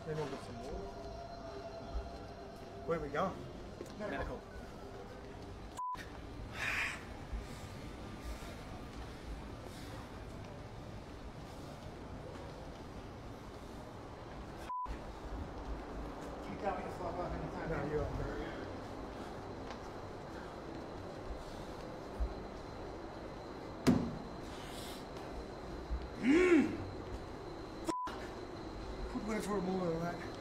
Then we'll get some more. Where are we going? Medical. You tell me to fuck off anytime. No, you're up there. Went for more than that.